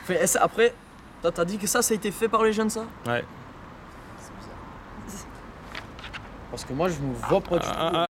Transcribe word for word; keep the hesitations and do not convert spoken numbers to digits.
Mais ça, après, toi, t'as dit que ça, ça a été fait par les jeunes, ça? Ouais. Parce que moi, je me vois pas du tout.